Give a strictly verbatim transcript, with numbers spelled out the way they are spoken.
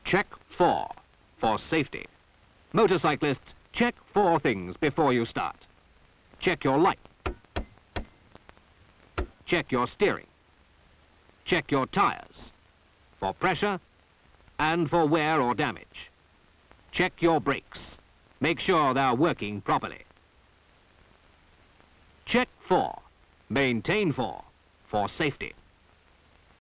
Check four for safety. Motorcyclists, check four things before you start. Check your light. Check your steering. Check your tires for pressure and for wear or damage. Check your brakes. Make sure they're working properly. Check four. Maintain four for safety.